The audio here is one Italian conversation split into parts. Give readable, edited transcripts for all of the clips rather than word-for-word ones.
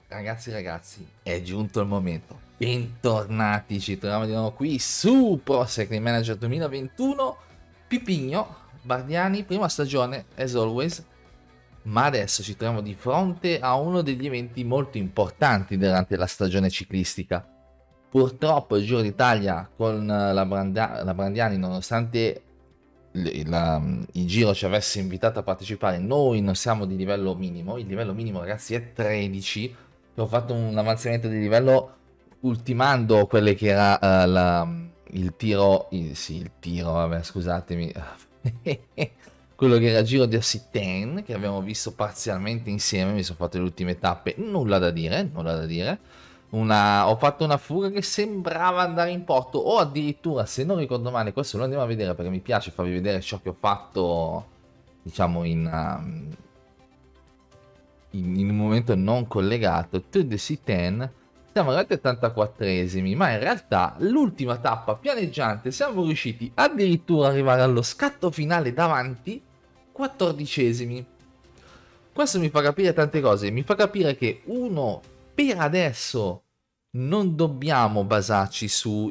Ragazzi, è giunto il momento. Bentornati, ci troviamo di nuovo qui su Pro Cycling Manager 2021. Pipigno, Bardiani, prima stagione, as always. Ma adesso ci troviamo di fronte a uno degli eventi molto importanti durante la stagione ciclistica. Purtroppo il Giro d'Italia con la Bardiani, nonostante il Giro ci avesse invitato a partecipare, noi non siamo di livello minimo. Il livello minimo, ragazzi, è 13. Ho fatto un avanzamento di livello ultimando quelle che era il tiro, vabbè, scusatemi, quello che era il Giro di Occitane, che abbiamo visto parzialmente insieme. Mi sono fatto le ultime tappe, nulla da dire. Ho fatto una fuga che sembrava andare in porto, o addirittura, se non ricordo male, questo lo andiamo a vedere perché mi piace farvi vedere ciò che ho fatto, diciamo, in un momento non collegato. To the C10, siamo arrivati a 84esimi, ma in realtà l'ultima tappa pianeggiante siamo riusciti addirittura ad arrivare allo scatto finale davanti 14esimi. Questo mi fa capire tante cose. Mi fa capire che per adesso non dobbiamo basarci su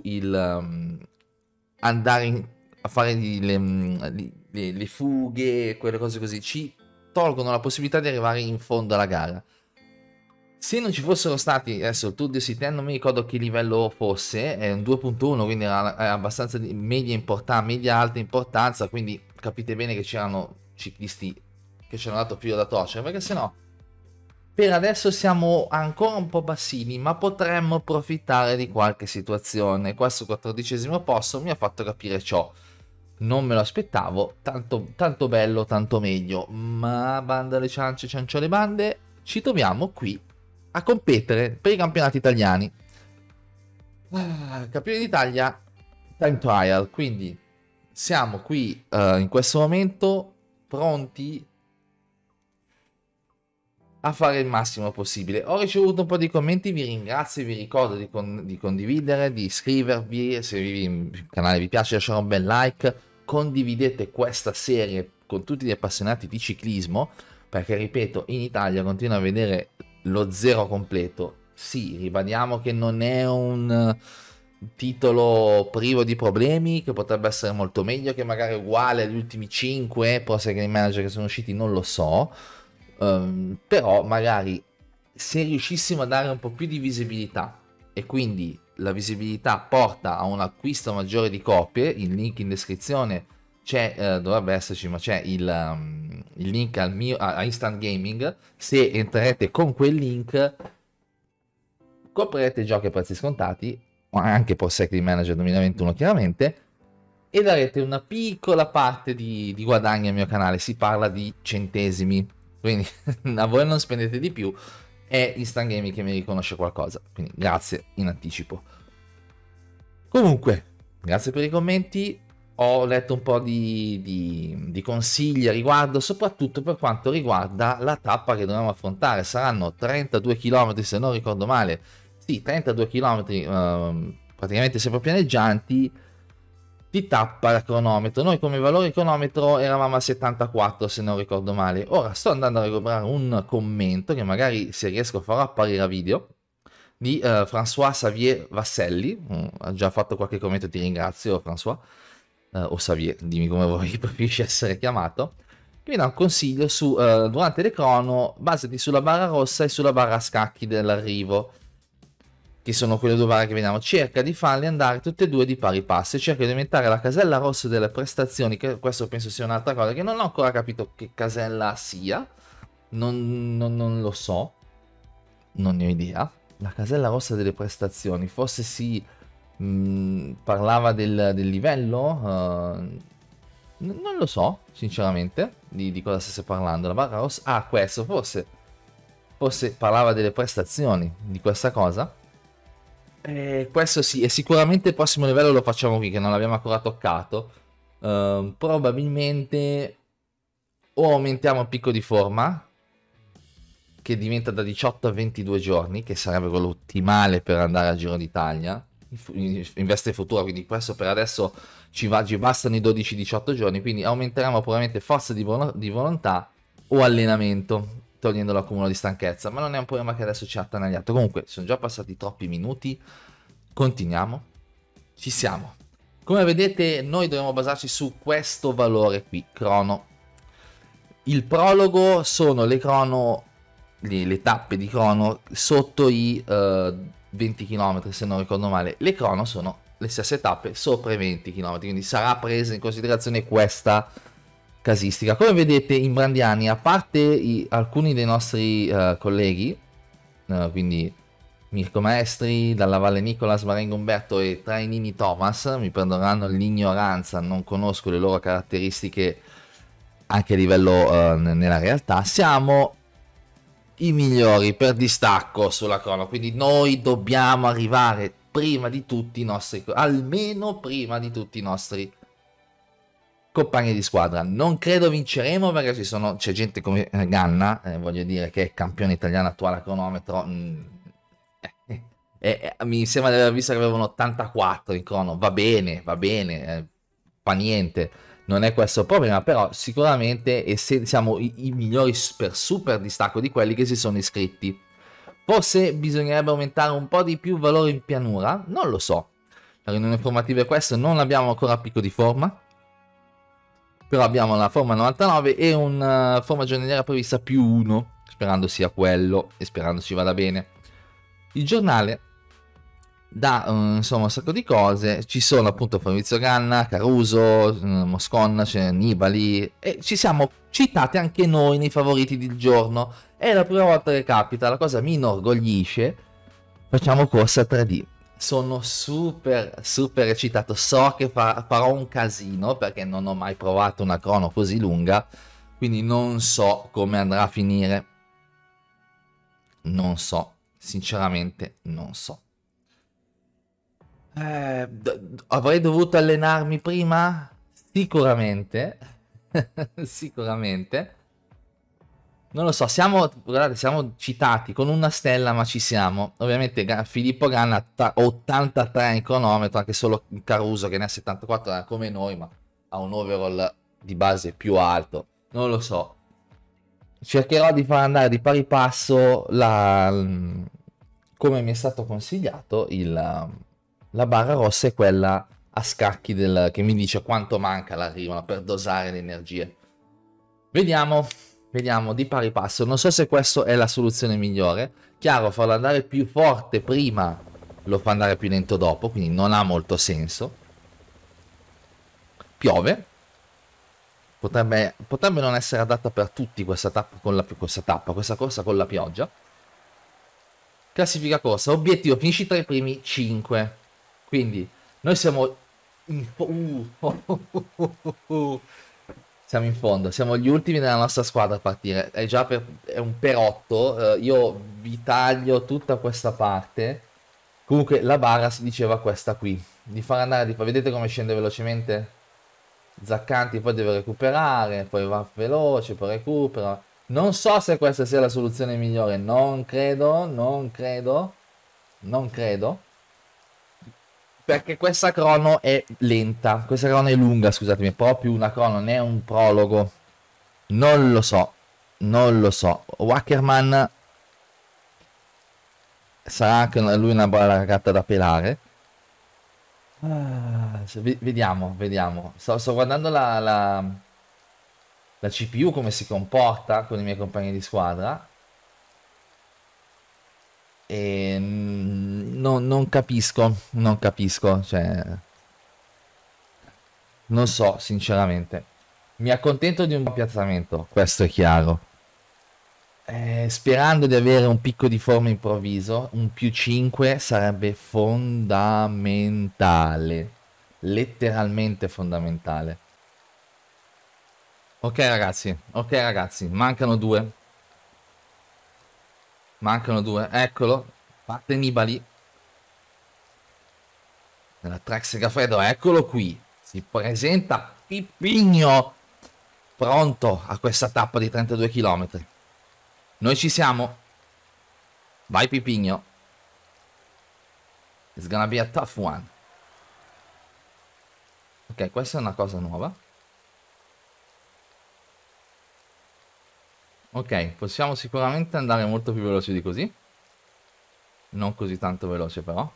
andare a fare le fughe, quelle cose così. Ci tolgono la possibilità di arrivare in fondo alla gara. Se non ci fossero stati, adesso il Tour de Cité non mi ricordo che livello fosse, è un 2.1, quindi è abbastanza di media alta importanza, quindi capite bene che c'erano ciclisti che ci hanno dato filo da torcere, perché sennò per adesso siamo ancora un po' bassini, ma potremmo approfittare di qualche situazione. Questo 14esimo posto mi ha fatto capire ciò. Non me lo aspettavo, tanto bello, tanto meglio. Ma banda alle ciance, ciancio alle bande, ci troviamo qui a competere per i campionati italiani. Campione d'Italia, time trial, quindi siamo qui in questo momento pronti a fare il massimo possibile. Ho ricevuto un po' di commenti, vi ringrazio, vi ricordo di condividere, di iscrivervi, se il canale vi piace lasciare un bel like, condividete questa serie con tutti gli appassionati di ciclismo, perché ripeto, in Italia continuo a vedere lo zero completo. Sì, ribadiamo che non è un titolo privo di problemi, che potrebbe essere molto meglio, che magari è uguale agli ultimi 5 Pro Cycling Manager che sono usciti, non lo so. Però magari se riuscissimo a dare un po' più di visibilità, e quindi la visibilità porta a un acquisto maggiore di copie, il link in descrizione c'è, dovrebbe esserci, ma c'è il link a Instant Gaming. Se entrerete con quel link coprirete giochi a prezzi scontati, anche Pro Cycling Manager 2021 chiaramente, e darete una piccola parte di guadagni al mio canale. Si parla di centesimi, quindi a voi non spendete di più, è Instant Gaming che mi riconosce qualcosa, quindi grazie in anticipo. Comunque, grazie per i commenti. Ho letto un po' di consigli a riguardo, soprattutto per quanto riguarda la tappa che dobbiamo affrontare. Saranno 32 km, se non ricordo male. Sì, 32 km praticamente sempre pianeggianti, di tappa da cronometro. Noi come valore cronometro eravamo a 74, se non ricordo male. Ora sto andando a recuperare un commento che magari, se riesco, farò apparire a video, di François Xavier Vasselli. Ha già fatto qualche commento, ti ringrazio François, o Xavier, dimmi come vuoi, preferisci essere chiamato, che mi dà un consiglio su durante le crono basati sulla barra rossa e sulla barra a scacchi dell'arrivo, che sono quelle due barre che vediamo. Cerca di farle andare tutte e due di pari passo e cerca di aumentare la casella rossa delle prestazioni, che questo penso sia un'altra cosa che non ho ancora capito che casella sia, non lo so, non ne ho idea. La casella rossa delle prestazioni, forse si parlava del livello, non lo so sinceramente di cosa stesse parlando. La barra rossa, questo forse parlava delle prestazioni, di questa cosa. Questo sì, e sicuramente il prossimo livello lo facciamo qui, che non l'abbiamo ancora toccato. Probabilmente o aumentiamo il picco di forma, che diventa da 18 a 22 giorni, che sarebbe quello ottimale per andare al Giro d'Italia in veste futura, quindi questo per adesso ci bastano i 12-18 giorni, quindi aumenteremo probabilmente forza di volontà o allenamento. togliendo l'accumulo di stanchezza, ma non è un problema che adesso ci ha attanagliato. Comunque, sono già passati troppi minuti, continuiamo, ci siamo. Come vedete, noi dobbiamo basarci su questo valore qui, crono. Il prologo sono le crono, le tappe di crono sotto i 20 km, se non ricordo male. Le crono sono le stesse tappe sopra i 20 km, quindi sarà presa in considerazione questa casistica. Come vedete in Brandiani, a parte alcuni dei nostri colleghi, quindi Mirko Maestri, dalla Valle Nicolas, Marengo Umberto e Trainini Thomas, mi perdoneranno l'ignoranza, non conosco le loro caratteristiche anche a livello nella realtà, siamo i migliori per distacco sulla crono, quindi noi dobbiamo arrivare prima di tutti i nostri, almeno prima di tutti i nostri compagni di squadra. Non credo vinceremo perché c'è gente come Ganna, voglio dire, che è campione italiano attuale a cronometro. Mi sembra di aver visto che avevano 84 in crono. Va bene, fa niente, non è questo il problema, però sicuramente siamo i migliori per super distacco di quelli che si sono iscritti. Forse bisognerebbe aumentare un po' di più il valore in pianura, non lo so. La riunione informativa è questa, non abbiamo ancora picco di forma, però abbiamo la forma 99 e una forma giornaliera prevista più 1, sperando sia quello e sperando ci vada bene. Il giornale dà insomma un sacco di cose, ci sono appunto Fabrizio Ganna, Caruso, Moscon, c'è Nibali e ci siamo citati anche noi nei favoriti del giorno. È la prima volta che capita, la cosa mi inorgoglisce. Facciamo corsa 3D. Sono super eccitato, so che farò un casino perché non ho mai provato una crono così lunga, quindi non so come andrà a finire, non so, sinceramente non so. Avrei dovuto allenarmi prima? Sicuramente, sicuramente. Non lo so, guardate, siamo citati con una stella, ma ci siamo. Ovviamente Filippo Ganna 83 in cronometro, anche solo Caruso che ne ha 74 come noi, ma ha un overall di base più alto. Non lo so. Cercherò di far andare di pari passo come mi è stato consigliato, la barra rossa è quella a scacchi che mi dice quanto manca l'arrivo per dosare le energie. Vediamo di pari passo. Non so se questa è la soluzione migliore. Chiaro, farlo andare più forte prima lo fa andare più lento dopo, quindi non ha molto senso. Piove. Potrebbe non essere adatta per tutti questa corsa con la pioggia. Classifica corsa, obiettivo, finisci tra i primi 5. Quindi noi siamo siamo in fondo, siamo gli ultimi della nostra squadra a partire. È un perotto. Io vi taglio tutta questa parte. Comunque la barra si diceva questa qui, di far andare, vedete come scende velocemente? Zaccanti, poi deve recuperare, poi va veloce, poi recupera. Non so se questa sia la soluzione migliore, non credo. Perché questa crono è lenta, questa crono è lunga, scusatemi, è proprio una crono, non è un prologo. Non lo so. Wackerman sarà anche lui una bella gatta da pelare. Vediamo. Sto guardando la CPU come si comporta con i miei compagni di squadra. E non capisco, cioè non so sinceramente. Mi accontento di un buon piazzamento, questo è chiaro. Sperando di avere un picco di forma improvviso, un più 5 sarebbe fondamentale, letteralmente fondamentale. Ok ragazzi, mancano due, eccolo, parte Nibali, nella Trek Gaffredo, eccolo qui, si presenta Pipigno, pronto a questa tappa di 32 km. Noi ci siamo. Vai Pipigno. It's gonna be a tough one. Ok, questa è una cosa nuova. Ok, possiamo sicuramente andare molto più veloci di così. Non così tanto veloce però.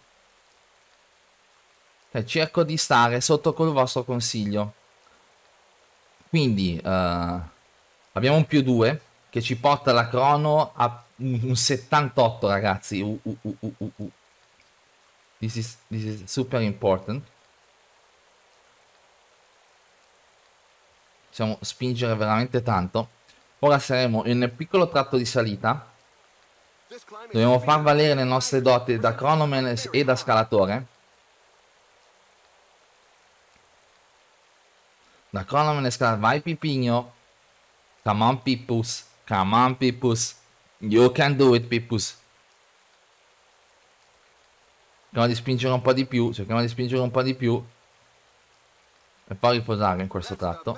Cerco di stare sotto col vostro consiglio. Quindi abbiamo un +2 che ci porta la crono a un 78, ragazzi. This is super important. Possiamo spingere veramente tanto. Ora saremo nel piccolo tratto di salita. Dobbiamo far valere le nostre doti da cronoman e da scalatore. Da cronoman e scalatore. Vai Pipigno. Come on Pippus. Come on Pippus. You can do it Pippus. Cerchiamo di spingere un po' di più. Cerchiamo di spingere un po' di più. E poi riposare in questo tratto.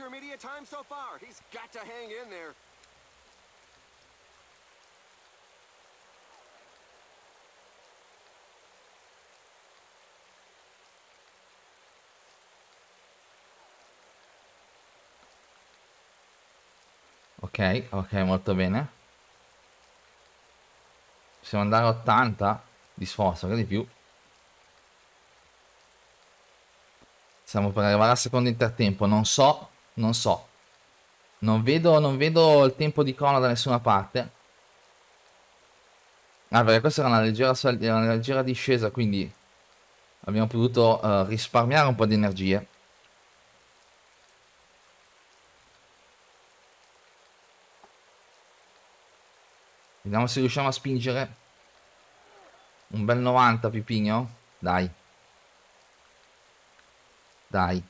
Ok, ok, molto bene. Possiamo andare a 80 di sforzo, che di più. Stiamo per arrivare al secondo intertempo. Non so. Non vedo il tempo di crono da nessuna parte. Ah, perché questa era una leggera discesa, quindi abbiamo potuto risparmiare un po' di energie. Vediamo se riusciamo a spingere. Un bel 90, Pipigno. Dai. Dai.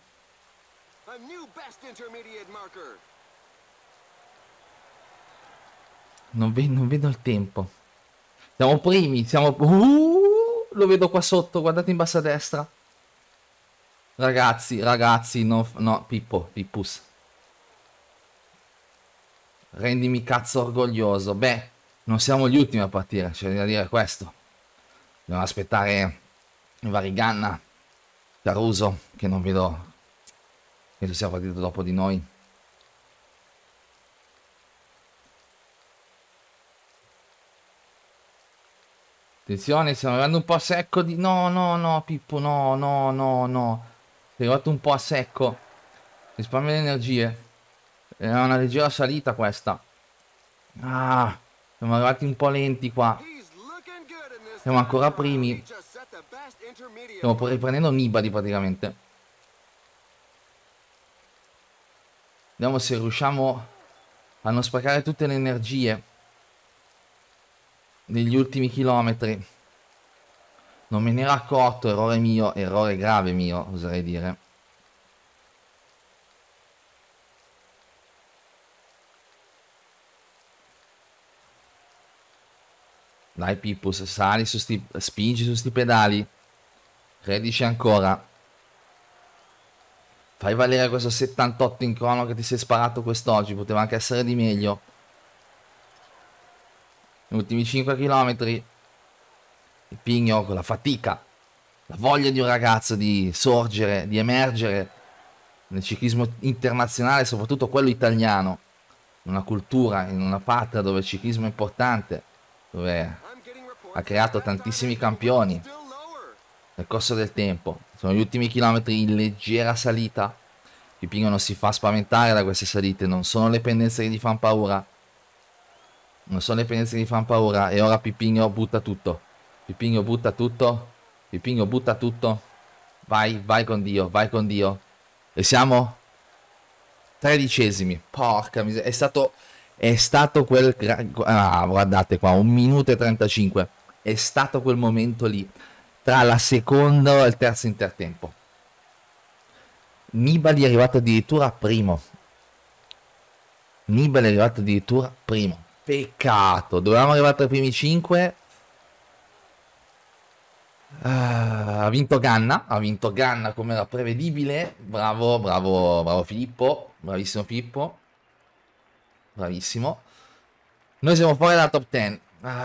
Non vedo il tempo. Siamo primi, siamo... lo vedo qua sotto, guardate in basso a destra. Ragazzi, no, Pippus. Rendimi cazzo orgoglioso. Beh, non siamo gli ultimi a partire, c'è da dire questo. Dobbiamo aspettare Variganna, Caruso, che non vedo che sia partito dopo di noi. Attenzione, stiamo arrivando un po' a secco di... No, Pippo, no. Sei arrivato un po' a secco. Risparmia le energie. È una leggera salita questa. Ah, siamo arrivati un po' lenti qua. Siamo ancora primi. Stiamo riprendendo Nibali praticamente. Vediamo se riusciamo a non sprecare tutte le energie negli ultimi chilometri. Non me ne ero accorto, errore mio, errore grave mio, oserei dire. Dai Pippus, sali su spingi su sti pedali. Credici ancora. Fai valere questo 78 in crono che ti sei sparato quest'oggi, poteva anche essere di meglio. Gli ultimi 5 km. Il Pigno con la fatica, la voglia di un ragazzo di sorgere, di emergere nel ciclismo internazionale, soprattutto quello italiano, in una cultura, in una patria dove il ciclismo è importante, dove ha creato tantissimi campioni nel corso del tempo. Sono gli ultimi chilometri in leggera salita. Pipino non si fa spaventare da queste salite, non sono le pendenze che gli fanno paura. Non sono le pendenze che gli fanno paura. E ora Pipino butta tutto. Pipino butta tutto. Pipino butta tutto. Vai con Dio, vai con Dio. E siamo 13esimi. Porca miseria. È stato quel... Ah, guardate qua, 1 minuto e 35. È stato quel momento lì. Tra la seconda e il terzo intertempo. Nibali è arrivato addirittura primo. Nibali è arrivato addirittura primo. Peccato. Dovevamo arrivare tra i primi 5. Ha vinto Ganna. Ha vinto Ganna come era prevedibile. Bravo Filippo. Bravissimo Filippo. Bravissimo. Noi siamo fuori dalla top 10.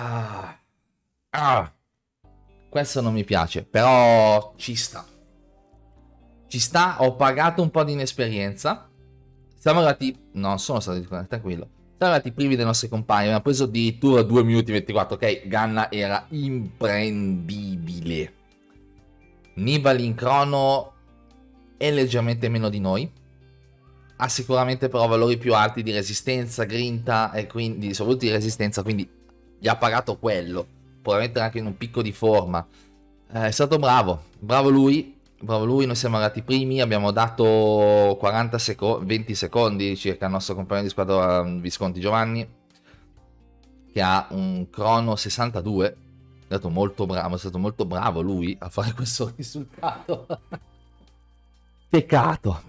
Questo non mi piace. Però ci sta. Ci sta, ho pagato un po' di inesperienza. Siamo arrivati... No, sono stati tranquillo. Siamo arrivati i primi dei nostri compagni, abbiamo preso addirittura 2 minuti e 24, ok? Ganna era imprendibile. Nibali in crono è leggermente meno di noi, ha sicuramente però valori più alti di resistenza, grinta e quindi soprattutto di resistenza, quindi gli ha pagato quello, probabilmente anche in un picco di forma. È stato bravo, bravo lui, noi siamo arrivati primi, abbiamo dato 20 secondi circa al nostro compagno di squadra Visconti Giovanni, che ha un crono 62, è stato molto bravo lui a fare questo risultato. Peccato.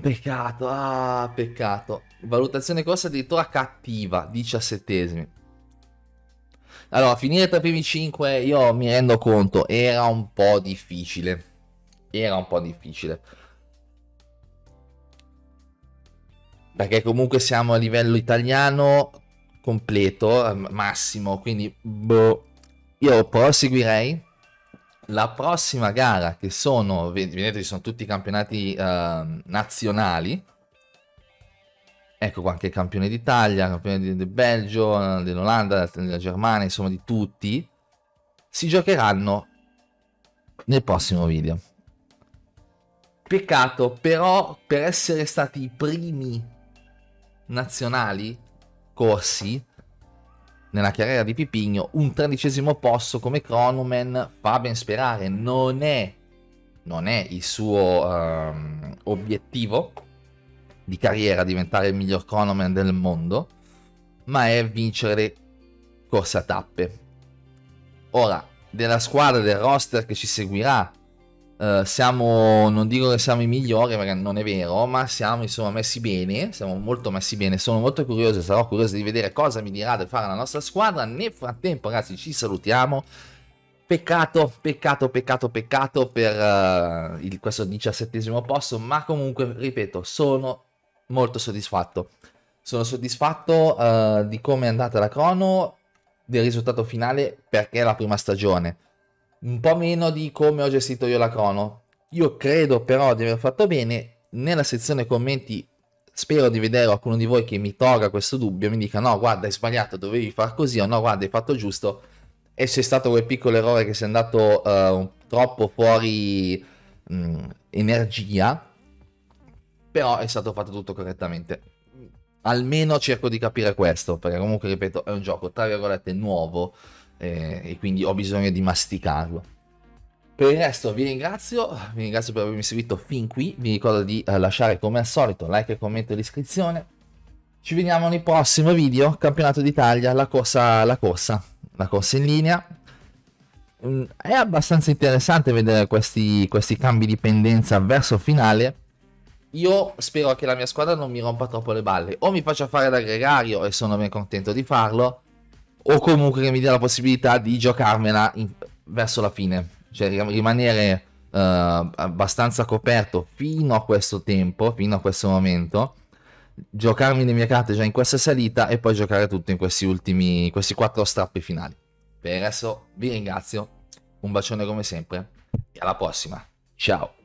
Valutazione corsa addirittura cattiva, 17esimi. Allora, finire tra i primi 5, io mi rendo conto, era un po' difficile. Perché comunque siamo a livello italiano completo, massimo, quindi boh. Io proseguirei. La prossima gara, che sono, vedete, ci sono tutti i campionati nazionali. Ecco qua anche il campione d'Italia, campione del Belgio, dell'Olanda, della Germania, insomma di tutti. Si giocheranno nel prossimo video. Peccato, però, per essere stati i primi nazionali corsi nella carriera di Pipigno, un 13° posto come cronoman fa ben sperare. Non è il suo obiettivo di carriera diventare il miglior cronoman del mondo, ma è vincere le corse a tappe. Ora, della squadra, del roster che ci seguirà, non dico che siamo i migliori perché non è vero, ma siamo insomma messi bene, siamo molto messi bene. Sono molto curioso, sarò curioso di vedere cosa mi dirà di fare la nostra squadra. Nel frattempo, ragazzi, ci salutiamo. Peccato per questo 17° posto, ma comunque, ripeto, sono molto soddisfatto. Sono soddisfatto di come è andata la crono, del risultato finale, perché è la prima stagione. Un po' meno di come ho gestito io la crono. Io credo però di aver fatto bene. Nella sezione commenti spero di vedere qualcuno di voi che mi tolga questo dubbio, mi dica no guarda hai sbagliato, dovevi far così, o no guarda hai fatto giusto. E se è stato quel piccolo errore che sei andato troppo fuori energia, però è stato fatto tutto correttamente. Almeno cerco di capire questo, perché comunque ripeto è un gioco tra virgolette nuovo, e quindi ho bisogno di masticarlo. Per il resto vi ringrazio per avermi seguito fin qui. Vi ricordo di lasciare come al solito like, commento e l'iscrizione. Ci vediamo nei prossimi video. Campionato d'Italia, la corsa in linea. È abbastanza interessante vedere questi cambi di pendenza verso il finale. Io spero che la mia squadra non mi rompa troppo le balle, o mi faccia fare da gregario e sono ben contento di farlo, o comunque che mi dia la possibilità di giocarmela verso la fine, cioè rimanere abbastanza coperto fino a questo tempo, fino a questo momento, giocarmi le mie carte già in questa salita e poi giocare tutto in questi 4 strappi finali. Per adesso vi ringrazio, un bacione come sempre e alla prossima, ciao!